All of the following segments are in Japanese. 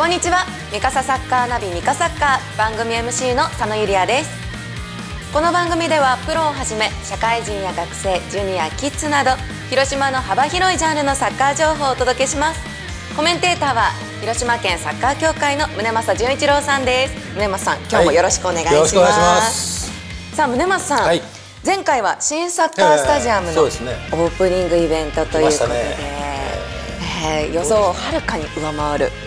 こんにちは。ミカササッカーナビミカサッカー番組 MC の佐野ゆりあです。この番組ではプロをはじめ社会人や学生、ジュニア、キッズなど広島の幅広いジャンルのサッカー情報をお届けします。コメンテーターは広島県サッカー協会の宗正純一郎さんです。宗正さん、今日もよろしくお願いします。よろしくお願いします。さあ宗正さん、前回は新サッカースタジアムのオープニングイベントということで、予想をはるかに上回る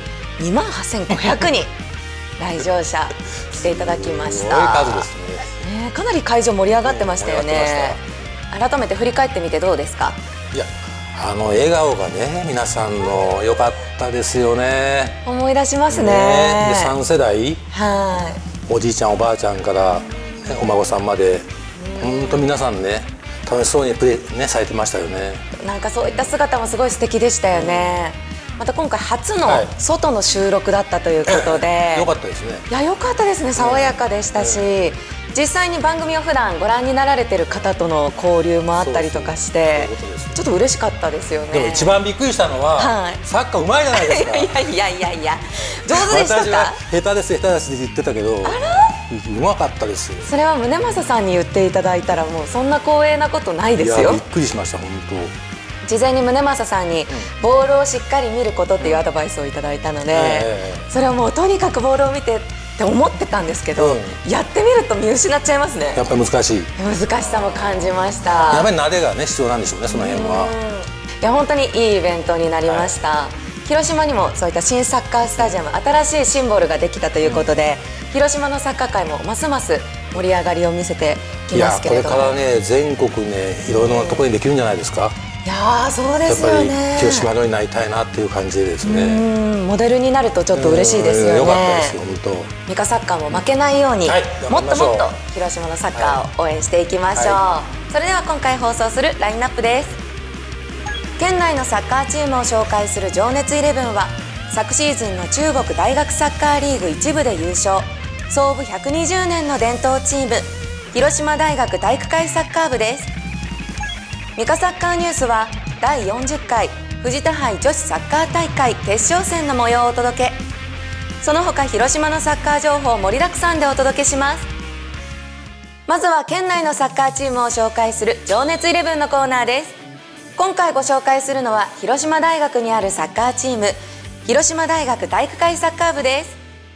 28,500人来場者来ていただきました。すごい数ですね。かなり会場盛り上がってましたよね。改めて振り返ってみてどうですか？ いや、笑顔がね、皆さんの良かったですよね。 思い出しますね。 で、3世代、おじいちゃんおばあちゃんからお孫さんまで、本当皆さんね、楽しそうにプレーねされてましたよね。 なんかそういった姿もすごい素敵でしたよね。また今回初の外の収録だったということで、 良かったですね。 いや、良かったですね。爽やかでしたし、実際に番組を普段ご覧になられてる方との交流もあったりとかして、ちょっと嬉しかったですよね。 でも一番びっくりしたのは、サッカーうまいじゃないですか。 いや上手でしたか？ 私は下手ですって言ってたけど、うまかったです。 それは宗正さんに言っていただいたら、もうそんな光栄なことないですよ。 いや、びっくりしました、本当。 事前に宗正さんにボールをしっかり見ることっていうアドバイスをいただいたので、それをもうとにかくボールを見てって思ってたんですけど、やってみると見失っちゃいますね。 やっぱり難しい。 難しさも感じました。 やっぱり撫でがね必要なんでしょうね、その辺は。 いや、本当にいいイベントになりました。広島にもそういった新サッカースタジアム、新しいシンボルができたということで、広島のサッカー界もますます盛り上がりを見せてきますけれども、 いや、これからね、全国ね、いろいろなところにできるんじゃないですか。 いやー、そうですよね。 やっぱり広島のようになりたいなっていう感じでですね。 モデルになるとちょっと嬉しいですよね。 良かったですよ、本当。 ミカサッカーも負けないように、もっともっと広島のサッカーを応援していきましょう。それでは今回放送するラインナップです。県内のサッカーチームを紹介する情熱11は、昨シーズンの中国大学サッカーリーグ1部で優勝、創部120年の伝統チーム、広島大学体育会サッカー部です。ミカサッカーニュースは第40回藤田杯女子サッカー大会決勝戦の模様をお届け。その他広島のサッカー情報盛りだくさんでお届けします。まずは県内のサッカーチームを紹介する情熱11のコーナーです。今回ご紹介するのは広島大学にあるサッカーチーム、広島大学体育会サッカー部です。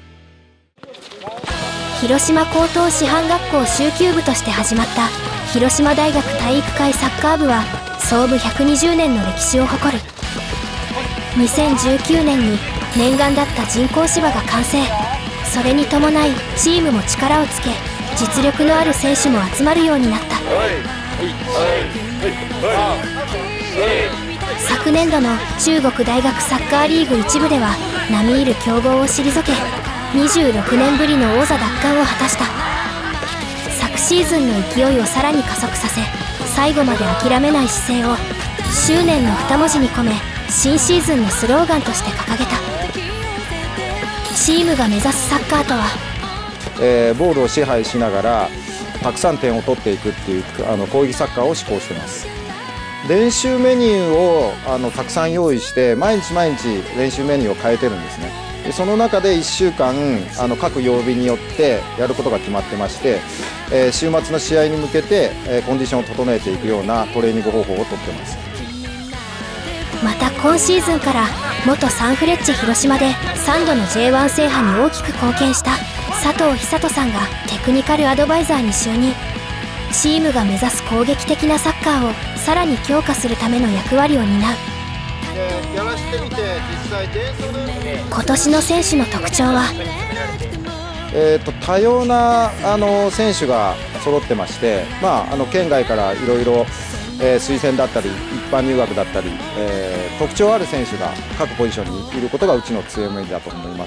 広島高等師範学校蹴球部として始まった広島大学体育会サッカー部は創部120年の歴史を誇る。2019年に念願だった人工芝が完成。それに伴いチームも力をつけ、実力のある選手も集まるようになった。昨年度の中国大学サッカーリーグ1部では並みいる強豪を退け、26年ぶりの王座奪還を果たした。昨シーズンの勢いをさらに加速させ、最後まで諦めない姿勢を執念の2文字に込め、新シーズンのスローガンとして掲げた。チームが目指すサッカーとは、 ボールを支配しながらたくさん点を取っていくっていう攻撃サッカーを志向しています。練習メニューをたくさん用意して、毎日毎日練習メニューを変えてるんですね。でその中で1週間各曜日によってやることが決まってまして、週末の試合に向けてコンディションを整えていくようなトレーニング方法をとってます。 また今シーズンから元サンフレッチェ広島で3度の J1 制覇に大きく貢献した佐藤寿人さんがテクニカルアドバイザーに就任。チームが目指す攻撃的なサッカーをさらに強化するための役割を担う。今年の選手の特徴は、 多様な選手が揃ってまして、県外からいろいろ推薦だったり一般入学だったり、特徴ある選手が各ポジションにいることがうちの強みだと思います。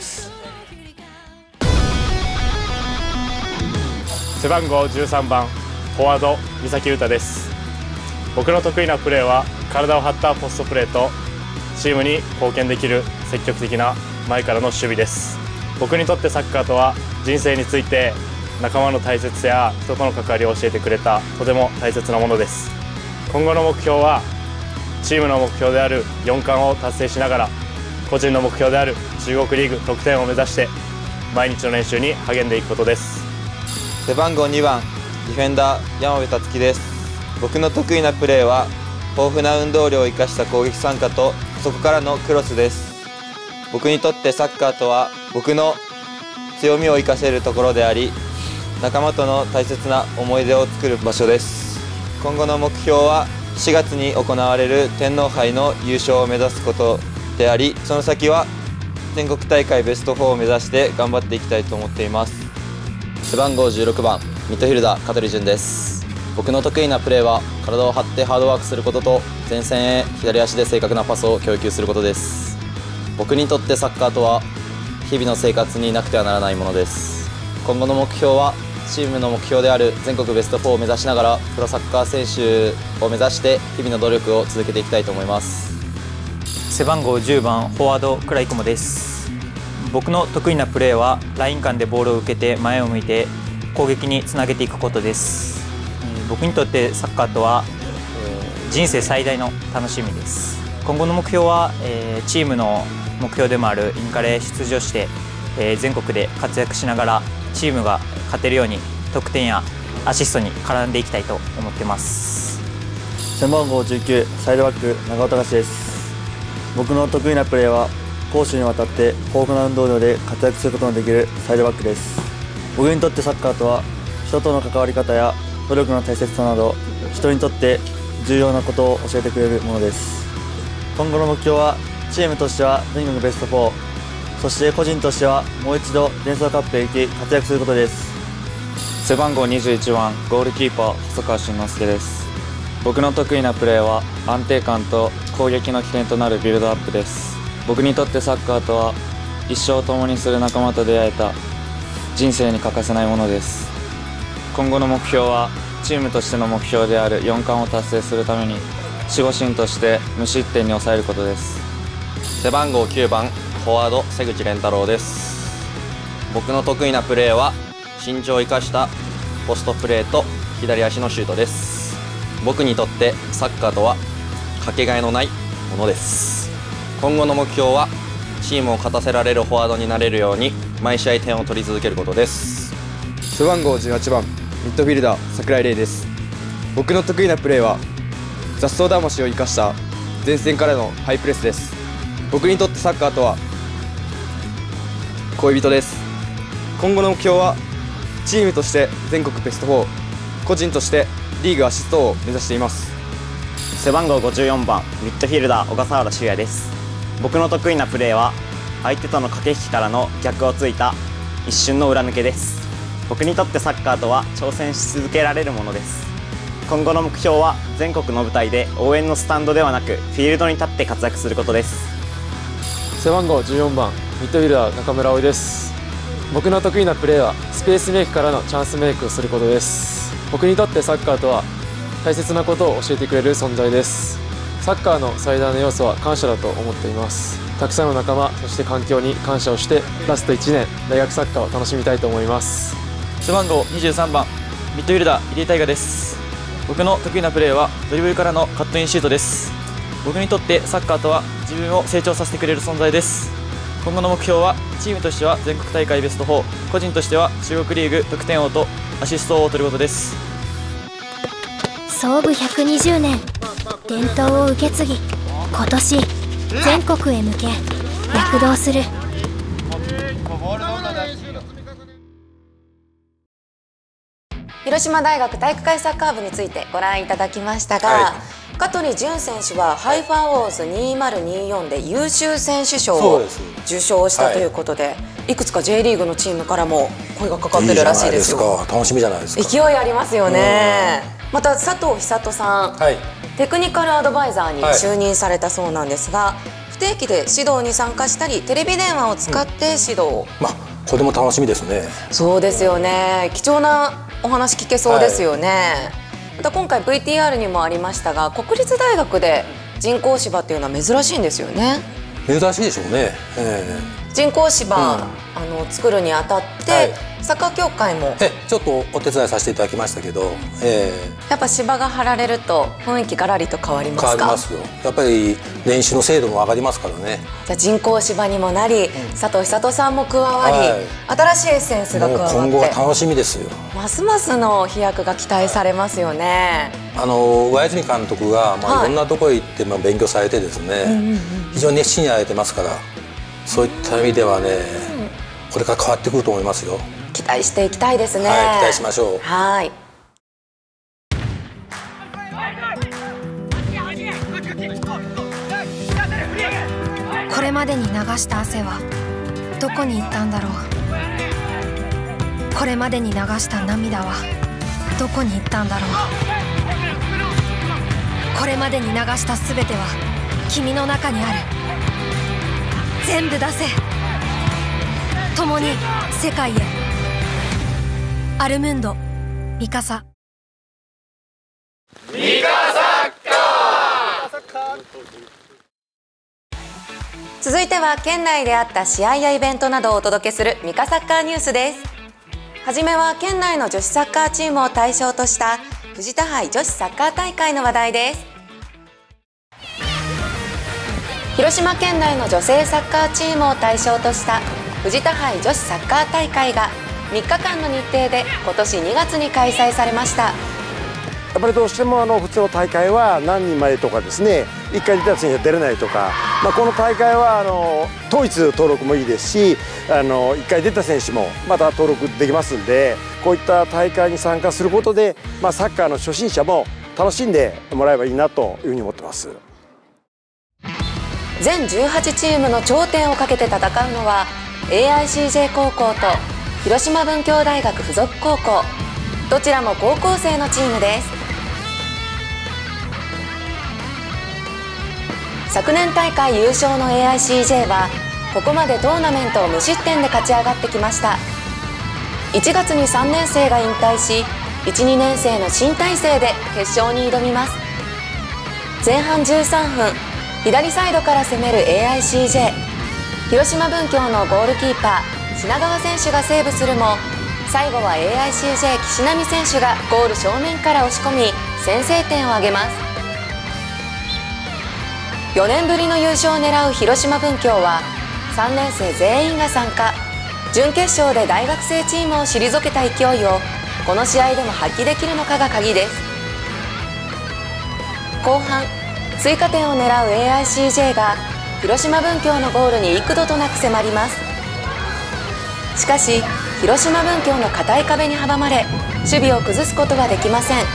背番号13番フォワード三崎優太です。僕の得意なプレーは体を張ったポストプレーとチームに貢献できる積極的な前からの守備です。僕にとってサッカーとは人生について仲間の大切さや人との関わりを教えてくれたとても大切なものです。今後の目標はチームの目標である4冠を達成しながら個人の目標である中国リーグ得点を目指して毎日の練習に励んでいくことです。 背番号2番ディフェンダー山部達樹です。僕の得意なプレーは豊富な運動量を生かした攻撃参加とそこからのクロスです。僕にとってサッカーとは僕の強みを生かせるところであり、仲間との大切な思い出を作る場所です。今後の目標は4月に行われる天皇杯の優勝を目指すことであり、その先は全国大会ベスト4を目指して頑張っていきたいと思っています。 背番号16番ミッドフィルダー香取潤です。僕の得意なプレーは体を張ってハードワークすることと前線へ左足で正確なパスを供給することです。僕にとってサッカーとは日々の生活になくてはならないものです。今後の目標はチームの目標である全国ベスト4を目指しながらプロサッカー選手を目指して日々の努力を続けていきたいと思います。 背番号10番フォワード倉井雲です。僕の得意なプレーはライン間でボールを受けて前を向いて攻撃につなげていくことです。僕にとってサッカーとは人生最大の楽しみです。今後の目標はチームの目標でもあるインカレ出場して全国で活躍しながらチームが勝てるように得点やアシストに絡んでいきたいと思ってます。 背番号19サイドバック長尾隆です。僕の得意なプレーは攻守にわたって豊富な運動量で活躍することのできるサイドバックです。僕にとってサッカーとは人との関わり方や努力の大切さなど人にとって重要なことを教えてくれるものです。今後の目標はチームとしては全国ベスト4、そして個人としてはもう一度デンソーカップへ行き活躍することです。 背番号21番ゴールキーパー細川慎之介です。僕の得意なプレーは安定感と攻撃の起点となるビルドアップです。僕にとってサッカーとは一生を共にする仲間と出会えた人生に欠かせないものです。今後の目標はチームとしての目標である4冠を達成するために守護神として無失点に抑えることです。 背番号9番フォワード瀬口蓮太郎です。僕の得意なプレーは身長を生かしたポストプレーと左足のシュートです。僕にとってサッカーとはかけがえのないものです。今後の目標はチームを勝たせられるフォワードになれるように毎試合点を取り続けることです。 背番号18番ミッドフィルダー櫻井玲です。僕の得意なプレーは雑草魂を生かした前線からのハイプレスです。僕にとってサッカーとは恋人です。今後の目標はチームとして全国ベスト4、個人としてリーグアシストを目指しています。 背番号54番ミッドフィルダー小笠原修也です。僕の得意なプレーは相手との駆け引きからの逆をついた一瞬の裏抜けです。僕にとってサッカーとは挑戦し続けられるものです。今後の目標は全国の舞台で応援のスタンドではなくフィールドに立って活躍することです。 背番号14番ミッドフィルダー中村葵です。僕の得意なプレーはスペースメイクからのチャンスメイクをすることです。僕にとってサッカーとは大切なことを教えてくれる存在です。サッカーの最大の要素は感謝だと思っています。たくさんの仲間、そして環境に感謝をしてラスト1年大学サッカーを楽しみたいと思います。 背番号23番ミッドフィルダー入江大河です。僕の得意なプレーはドリブルからのカットインシュートです。僕にとってサッカーとは自分を成長させてくれる存在です。今後の目標はチームとしては全国大会ベスト4、個人としては中国リーグ得点王とアシスト王を取ることです。 創部120年、伝統を受け継ぎ、今年全国へ向け躍動する。 広島大学体育会サッカー部についてご覧いただきましたが、香取潤選手はハイファーウォーズ2024で優秀選手賞を受賞したということで、いくつか J リーグのチームからも声がかかってるらしいですよ。 いいじゃないですか。楽しみじゃないですか。 勢いありますよね。また佐藤久人さん、テクニカルアドバイザーに就任されたそうなんですが、不定期で指導に参加したりテレビ電話を使って指導を、 これも楽しみですね。 そうですよね。貴重なお話聞けそうですよね。また今回 VTR にもありましたが、国立大学で人工芝っていうのは珍しいんですよね。 珍しいでしょうね。 人工芝、作るにあたって、サッカー協会もちょっとお手伝いさせていただきましたけど、 やっぱ芝が張られると雰囲気ガラリと変わりますか？ 変わりますよ。やっぱり練習の精度も上がりますからね。 じゃあ人工芝にもなり、佐藤久人さんも加わり、新しいエッセンスが加わって、 今後が楽しみですよ。 ますますの飛躍が期待されますよね。 上泉監督が、いろんなところへ行って勉強されてですね、非常に熱心にやられてますから、そういった意味ではね、これから変わってくると思いますよ。 期待していきたいですね。 期待しましょう。 はい。 これまでに流した汗はどこに行ったんだろう。これまでに流した涙はどこに行ったんだろう。これまでに流した全ては君の中にある。全部出せ。共に世界へ。アルムンド、ミカサ。 ミカサッカー。 続いては県内であった試合やイベントなどをお届けするミカサッカーニュースです。はじめは県内の女子サッカーチームを対象とした藤田杯女子サッカー大会の話題です。広島県内の女性サッカーチームを対象とした藤田杯女子サッカー大会が3日間の日程で今年2月に開催されました。 やっぱりどうしても普通の大会は何人までとかですね、1回出た選手は出れないとか、この大会は統一登録もいいですし、1回出た選手もまた登録できますんで、こういった大会に参加することで、サッカーの初心者も楽しんでもらえばいいなというふうに思ってます。 全18チームの頂点をかけて戦うのは AICJ 高校と広島文教大学附属高校、どちらも高校生のチームです。昨年大会優勝の AICJ はここまでトーナメントを無失点で勝ち上がってきました。1月に3年生が引退し、1、2年生の新体制で決勝に挑みます。前半13分、左サイドから攻める AICJ、 広島文教のゴールキーパー品川選手がセーブするも、最後は AICJ 岸波選手がゴール正面から押し込み先制点を挙げます。4年ぶりの優勝を狙う広島文教は3年生全員が参加。準決勝で大学生チームを退けた勢いをこの試合でも発揮できるのかが鍵です。後半、追加点を狙う AICJ が広島文教のゴールに幾度となく迫ります。しかし広島文教の堅い壁に阻まれ、守備を崩すことはできません。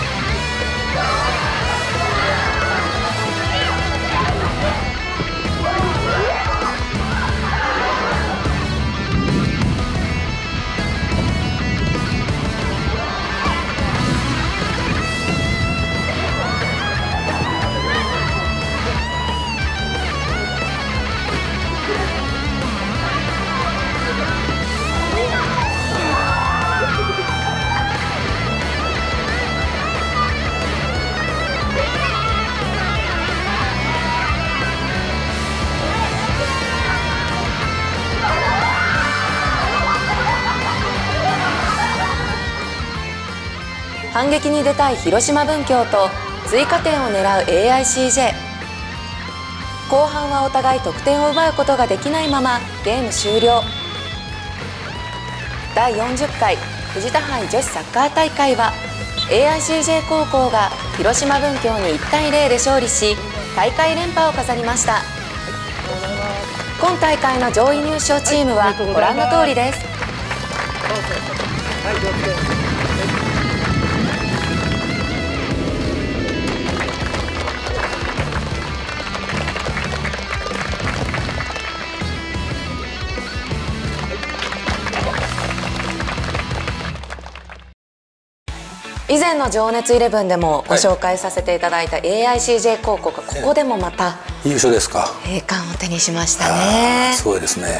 反撃に出たい広島文教と追加点を狙う AICJ。 後半はお互い得点を奪うことができないままゲーム終了。第40回藤田杯女子サッカー大会は AICJ 高校が広島文教に1対0で勝利し、大会連覇を飾りました。今大会の上位入賞チームはご覧の通りです。以前の情熱11でもご紹介させていただいた AICJ 高校がここでもまた優勝ですか。 栄冠を手にしましたね。 すごいですね。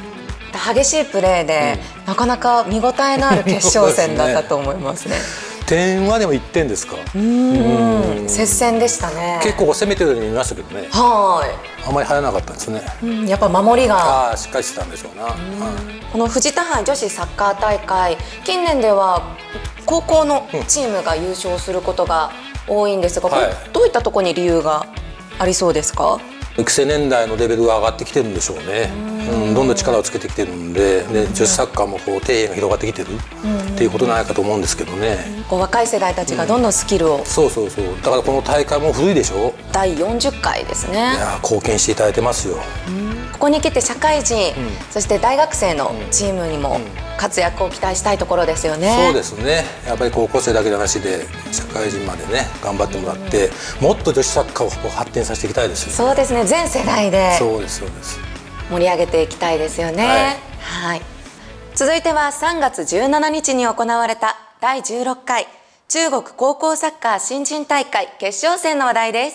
激しいプレーで、なかなか見応えのある決勝戦だったと思いますね。 点点はでも1点ですか。 接戦でしたね。 結構攻めてるように見ましたけどね。あまり入らなかったんですね。 やっぱ守りがしっかりしてたんでしょうな。 この藤田杯女子サッカー大会、近年では高校のチームが優勝することが多いんですが、どういったところに理由がありそうですか？ 育成年代のレベルが上がってきてるんでしょうね。どんどん力をつけてきてるんで、女子サッカーもこう底辺が広がってきてるっていうことないかと思うんですけどね。 こう若い世代たちがどんどんスキルを、 そうだからこの大会も古いでしょ。 第40回ですね。いや貢献していただいてますよ。 ここに来て社会人、そして大学生のチームにも活躍を期待したいところですよね。 そうですね。やっぱり高校生だけじゃなしで社会人までね頑張ってもらって、もっと女子サッカーをこう発展させていきたいですよ。 そうですね。全世代でそうです盛り上げていきたいですよね。はい。続いては3月17日に行われた第16回中国高校サッカー新人大会決勝戦の話題です。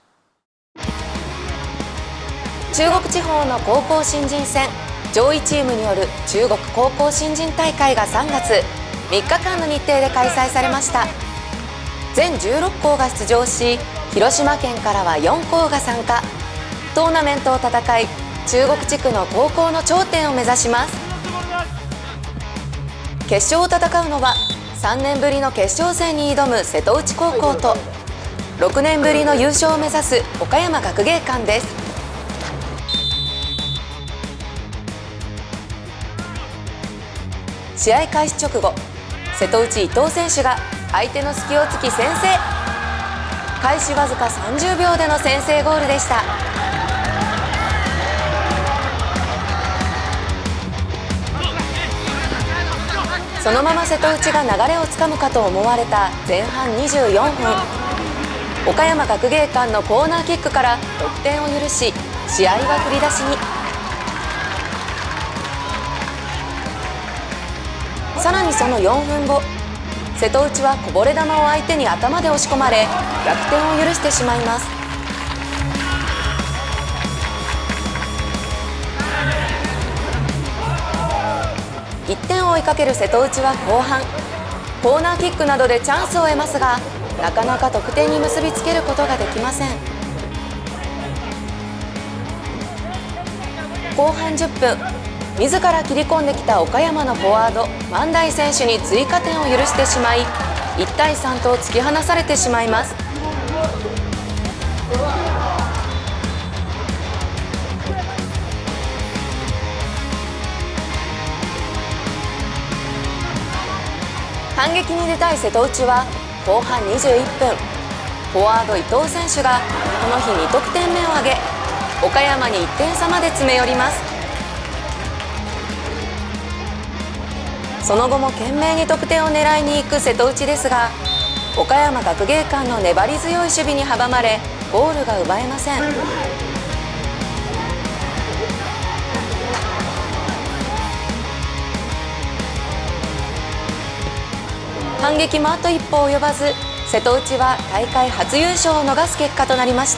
中国地方の高校新人戦上位チームによる中国高校新人大会が3月3日間の日程で開催されました。全16校が出場し、広島県からは4校が参加。トーナメントを戦い、中国地区の高校の頂点を目指します。決勝を戦うのは3年ぶりの決勝戦に挑む瀬戸内高校と6年ぶりの優勝を目指す岡山学芸館です。試合開始直後、瀬戸内伊藤選手が相手の隙を突き先制。開始わずか30秒での先制ゴールでした。そのまま瀬戸内が流れをつかむかと思われた前半24分、岡山学芸館のコーナーキックから得点を許し、試合は振り出しに。さらにその4分後、瀬戸内はこぼれ球を相手に頭で押し込まれ、逆転を許してしまいます。1点を追いかける瀬戸内は後半、コーナーキックなどでチャンスを得ますが、なかなか得点に結びつけることができません。後半10分、自ら切り込んできた岡山のフォワード万代選手に追加点を許してしまい、1対3と突き放されてしまいます。反撃に出たい瀬戸内は後半21分、フォワード伊藤選手がこの日2得点目を挙げ、岡山に1点差まで詰め寄ります。その後も懸命に得点を狙いに行く瀬戸内ですが、岡山学芸館の粘り強い守備に阻まれ、ゴールが奪えません。反撃もあと一歩及ばず、瀬戸内は大会初優勝を逃す結果となりました。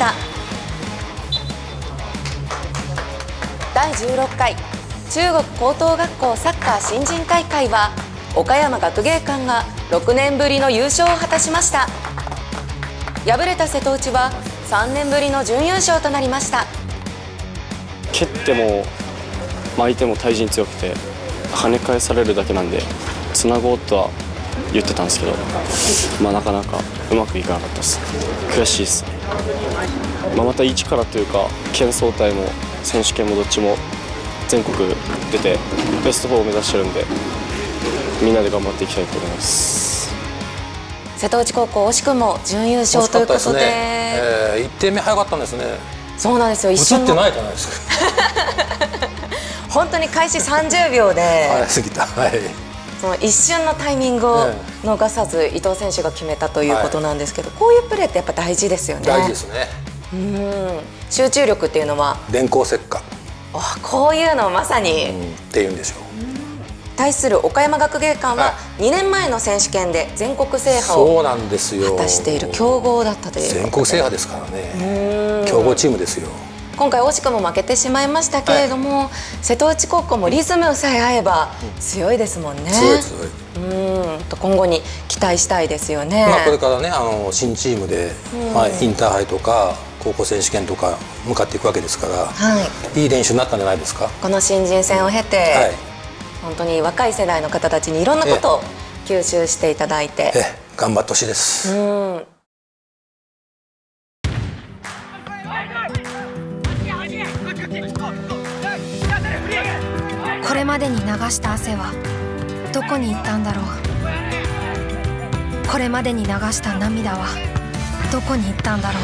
第16回中国高等学校サッカー新人大会は、岡山学芸館が6年ぶりの優勝を果たしました。敗れた瀬戸内は3年ぶりの準優勝となりました。 蹴っても巻いても対人強くて、跳ね返されるだけなんでつなごうとは言ってたんですけど、なかなかうまくいかなかったです。悔しいですね。また一からというか、県総体も選手権もどっちも全国出てベスト4を目指してるんで、みんなで頑張っていきたいと思います。 瀬戸内高校惜しくも準優勝ということで、 1点目早かったんですね。 そうなんですよ。 映ってないじゃないですか。 本当に開始30秒で早すぎた。 その一瞬のタイミングを逃さず伊藤選手が決めたということなんですけど、こういうプレーってやっぱ大事ですよね。 大事ですね。 集中力っていうのは電光石火。 こういうのをまさにっていうんでしょう。 対する岡山学芸館は2年前の選手権で全国制覇を果たしている強豪だったという。 全国制覇ですからね。強豪チームですよ。 今回惜しくも負けてしまいましたけれども、瀬戸内高校もリズムさえ合えば強いですもんね。 強い強い。 今後に期待したいですよね。 これからね新チームで、インターハイとか高校選手権とか向かっていくわけですから、いい練習になったんじゃないですか。 この新人戦を経て、本当に若い世代の方たちにいろんなことを吸収していただいて、 頑張ってほしいです。 これまでに流した汗はどこに行ったんだろう。これまでに流した涙はどこに行ったんだろう。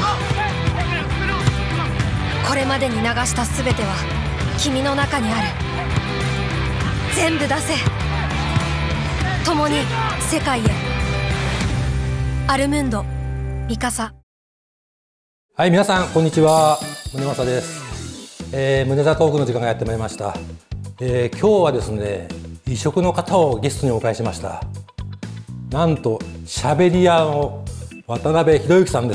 これまでに流したすべては君の中にある。全部出せ。共に世界へ。アルムンドミカサ。 はい、皆さんこんにちは、宗正です。宗座トークの時間がやってまいりました。今日はですね、異色の方をゲストにお迎えしました。なんとしゃべり屋の渡辺裕之さんです。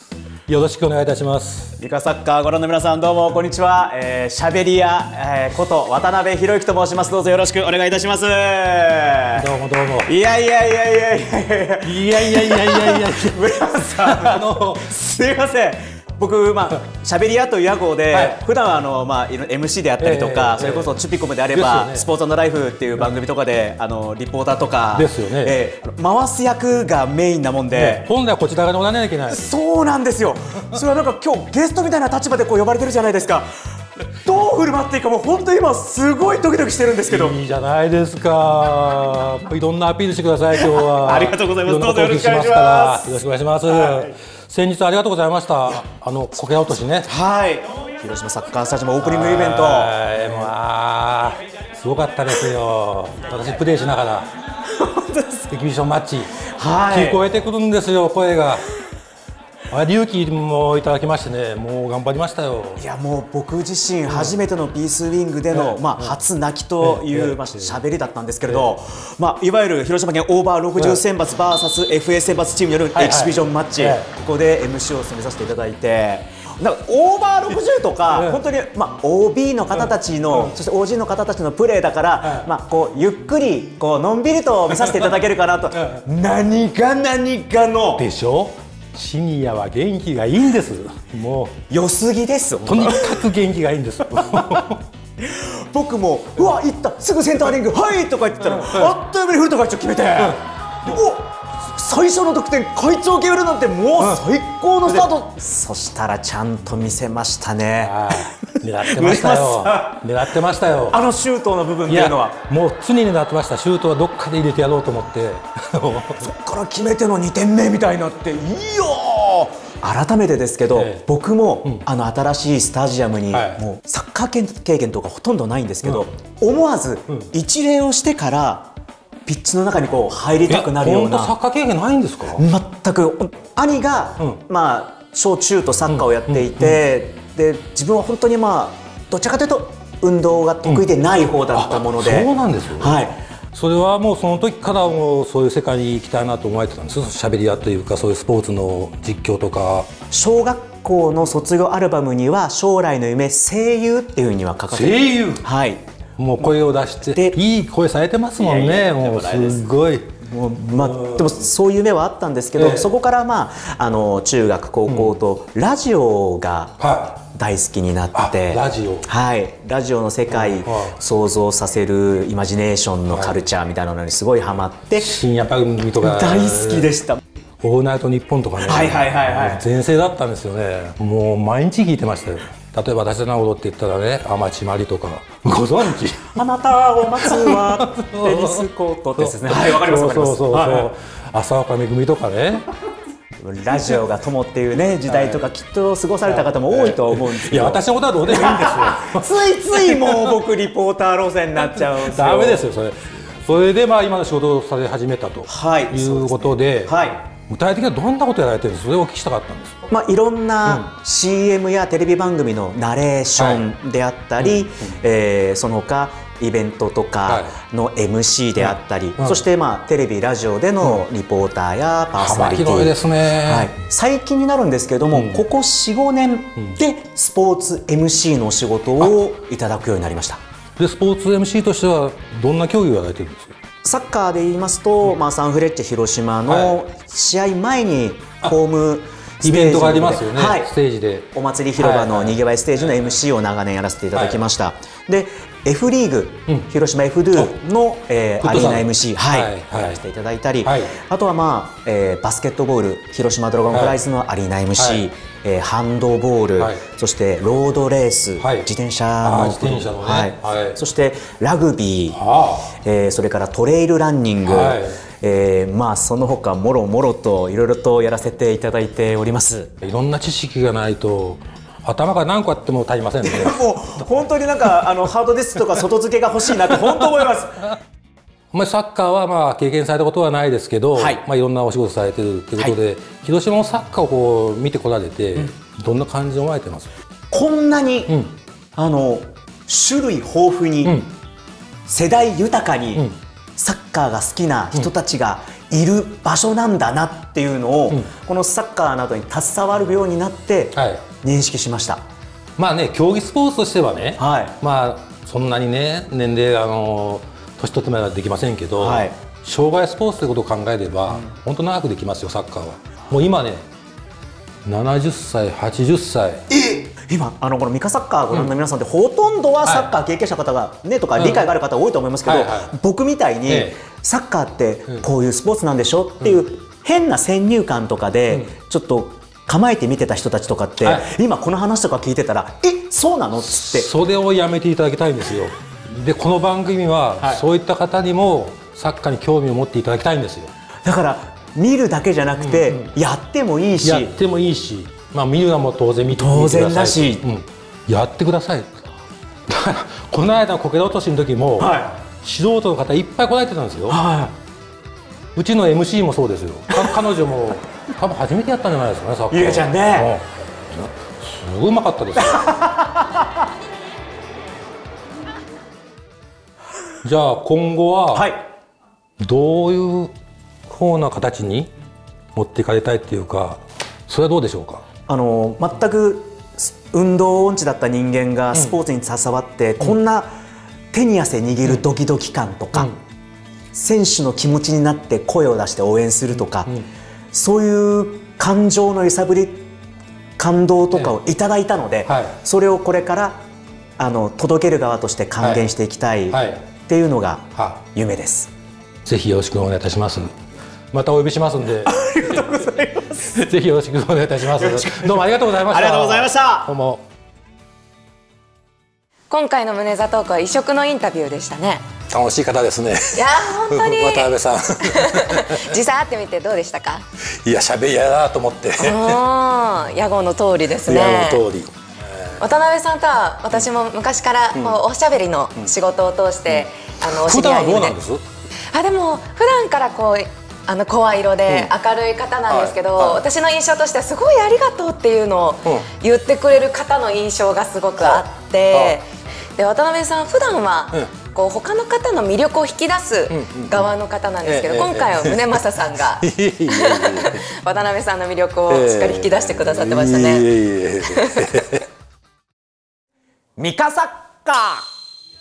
よろしくお願いいたします。 ミカサッカーご覧の皆さん、どうもこんにちは。しゃべり屋、こと渡辺裕之と申します。どうぞよろしくお願いいたします。どうもどうも。 いやいやいやいやいやいやいやいやいやいや村松さん、すいません。僕、しゃべり屋という屋号で、普段はMC であったりとか、それこそチュピコムであれば、スポーツ&ライフっていう番組とかでリポーターとかですよね。 回す役がメインなもんで、 本来はこちら側におらなきゃいけない。 そうなんですよ。それはなんか今日ゲストみたいな立場で呼ばれてるじゃないですか。どう振る舞っていいかもう本当に今すごいドキドキしてるんですけど。 いいじゃないですか。いろんなアピールしてください今日は。 ありがとうございます。どうぞよろしくお願いします。 よろしくお願いします。先日ありがとうございました。こけら落としね。 はい。広島サッカースタジアムオープニングイベント。 すごかったですよ。私プレーしながらエキビションマッチ、聞こえてくるんですよ、声が。勇気もいただきましてね、もう頑張りましたよ。 いや、もう僕自身初めてのピースウィングでの初泣きというしゃべりだったんですけれど、いわゆる広島県オーバー60選抜 VSFA 選抜チームによるエキシビジョンマッチ、ここで MC を務めさせていただいて、なんかオーバー60とか本当にOB の方たちの、そして OG の方たちのプレーだから、ゆっくりのんびりと見させていただけるかなと。何がのでしょ。シニアは元気がいいんです。もう良すぎです。 とにかく元気がいいんです。 僕もうわ、行った、すぐセンターリングはいとか言ってたら、あっという間にフルト会長決めて、最初の得点会長決めるなんてもう最高のスタート。そしたらちゃんと見せましたね。 狙ってましたよ。狙ってましたよ。 シュートの部分っていうのはもう常に狙ってました。シュートはどっかで入れてやろうと思って。 そっから決めての2点目みたいになって、いいよ。改めてですけど、僕も新しいスタジアムにもうサッカー経験とかほとんどないんですけど、思わず一礼をしてからピッチの中に入りたくなるような。 サッカー経験ないんですか？ 全く。兄が小中とサッカーをやっていて、で自分は本当にどちらかというと運動が得意でない方だったもので。 そうなんですよ。はい。それはもうその時からもうそういう世界に行きたいなと思われてたんですよ。しゃべり屋というか、そういうスポーツの実況とか。 小学校の卒業アルバムには将来の夢声優っていうふうには書かれて。 声優。 はい。 もう声を出していい声されてますもんね。もうすごい。 でもそういう夢はあったんですけど、そこから中学高校とラジオが大好きになって、ラジオの世界想像させるイマジネーションのカルチャーみたいなのにすごいハマって、 深夜番組とか大好きでした。 オールナイトニッポンとかね、全盛だったんですよね。もう毎日聞いてましたよ。例えば「ダジャナオロ」って言ったらね、天地真理とかご存知？ あなたを待つはテニスコートですね。はい、わかります。 浅岡めぐみとかね。 ラジオが友っていうね時代とかきっと過ごされた方も多いと思うんですけど、 いや私のことはどうでもいいんですよ。 ついついもう僕リポーター路線になっちゃうんですよ。 ダメですよそれ。それで今の仕事をされ始めたということで。具体的にはどんなことやられてるんですか？それをお聞きしたかったんです。 いろんな CM やテレビ番組のナレーションであったり、その他イベントとかの MC であったり、そしてテレビラジオでのリポーターやパーソナリティ、 幅広いですね。 最近になるんですけれども、ここ 4,5 年でスポーツ MC のお仕事をいただくようになりました。 でスポーツ MC としてはどんな競技をやられてるんですか？ サッカーで言いますと、サンフレッチェ広島の試合前にホームイベントがありますよね、ステージでお祭り広場のにぎわいステージの MC を長年やらせていただきました。で F リーグ、広島 F ドゥの、アリーナ MC やらせていただいたり、あとはバスケットボール広島ドラゴンフライズのアリーナ MC、ハンドボール、そしてロードレース、自転車の、そしてラグビー、それからトレイルランニング、その他もろもろといろいろとやらせていただいております。 いろんな知識がないと頭が何個あっても足りませんね。 もう本当になんかハードディスクとか外付けが欲しいなって本当思います。 サッカーは経験されたことはないですけど、いろんなお仕事されてるということで、広島のサッカーをこう見てこられて、どんな感じで思われてます？ こんなに、種類豊富に、世代豊かに、サッカーが好きな人たちがいる場所なんだなっていうのを、このサッカーなどに携わるようになって認識しました。 競技スポーツとしてはね、そんなにね年齢年取ってまではできませんけど、障害スポーツということを考えれば、本当長くできますよ、サッカーは。もう今ね70歳80歳今このミカサッカーご覧の皆さんって、ほとんどはサッカー経験者の方がねとか理解がある方多いと思いますけど、僕みたいにサッカーってこういうスポーツなんでしょっていう変な先入観とかでちょっと構えて見てた人たちとかって、今この話とか聞いてたらそうなのっつって、 それをやめていただきたいんですよ。でこの番組は、そういった方にもサッカーに興味を持っていただきたいんですよ。 だから見るだけじじゃなくて、やってもいいし、 見るのも当然見てください。当然だし、やってください。だからこの間のこけら落としの時も、素人の方いっぱい来られてたんですよ。うちの MC もそうですよ。彼女も多分初めてやったんじゃないですかね、サッカー。 ゆうちゃんね、 すごいうまかったですよ。じゃあ今後はどういう風な形に持っていかれたいっていうか、それはどうでしょうか。 全く運動音痴だった人間がスポーツに携わって、こんな手に汗握るドキドキ感とか、選手の気持ちになって声を出して応援するとか、そういう感情の揺さぶり、感動とかをいただいたので、それをこれから届ける側として還元していきたいっていうのが夢です。 ぜひよろしくお願いいたします。またお呼びしますんで。 ありがとうございます。 ぜひよろしくお願いいたします。どうもありがとうございました。 ありがとうございました。 どうも。 今回の胸座トークは異色のインタビューでしたね。 楽しい方ですね。 いや本当に。 渡辺さん。 実際会ってみてどうでしたか。 いや喋りやだと思って。 屋号の通りですね。 屋号の通り。 渡辺さんとは私も昔からおしゃべりの仕事を通してお知り合いで。 普段はどうなんです？ でも普段から声色で明るい方なんですけど、私の印象としてはすごいありがとうっていうのを言ってくれる方の印象がすごくあって、で渡辺さん普段は他の方の魅力を引き出す側の方なんですけど、今回は宗正さんが渡辺さんの魅力をしっかり引き出してくださってましたね。 ミカサッカー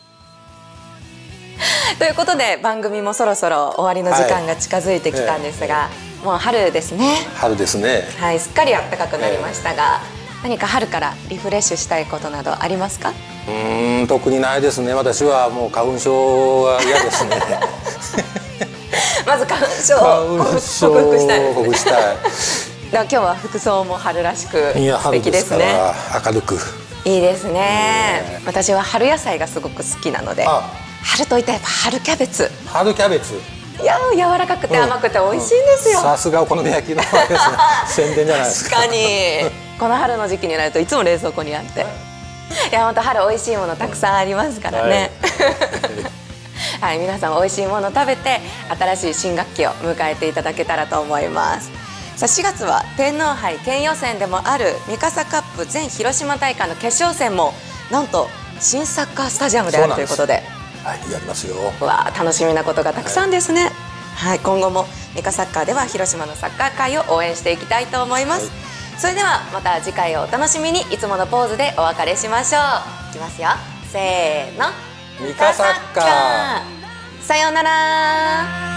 ということで番組もそろそろ終わりの時間が近づいてきたんですが、もう春ですね。 春ですね。 はい、すっかり暖かくなりましたが、何か春からリフレッシュしたいことなどありますか？ 特にないですね。私はもう花粉症が嫌ですね。 まず花粉症を克服したいですね。今日は服装も春らしく素敵ですね。 明るくいいですね。私は春野菜がすごく好きなので、春といったらやっぱ春キャベツ。 春キャベツ。 いや柔らかくて甘くて美味しいんですよ。 さすがお好み焼きの宣伝じゃないですか。 確かにこの春の時期になるといつも冷蔵庫にあって、いや本当春美味しいものたくさんありますからね。はい、皆さん美味しいもの食べて新しい新学期を迎えていただけたらと思います。さあ4月は天皇杯県予選でもあるミカサカップ全広島大会の決勝戦もなんと新サッカースタジアムであるということで、 はい、やりますよ。 わあ楽しみなことがたくさんですね。はい、今後もミカサッカーでは広島のサッカー界を応援していきたいと思います。それではまた次回をお楽しみに。いつものポーズでお別れしましょう。いきますよ、せーの、 ミカサッカー。 さようなら。